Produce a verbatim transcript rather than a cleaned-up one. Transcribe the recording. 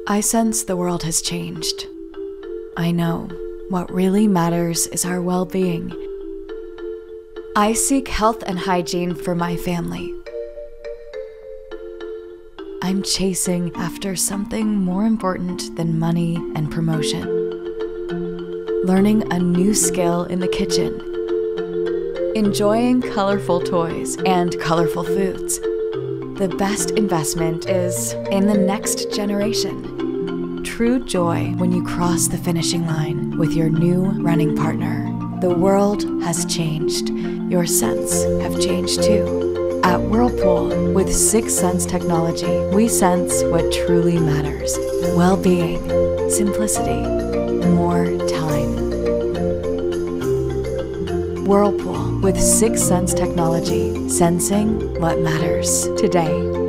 I sense the world has changed. I know what really matters is our well-being. I seek health and hygiene for my family. I'm chasing after something more important than money and promotion. Learning a new skill in the kitchen. Enjoying colorful toys and colorful foods. The best investment is in the next generation. True joy when you cross the finishing line with your new running partner. The world has changed. Your scents have changed too. At Whirlpool, with Sixth Sense technology, we sense what truly matters. Well-being, simplicity, more time. Whirlpool, with Sixth Sense technology, sensing what matters today.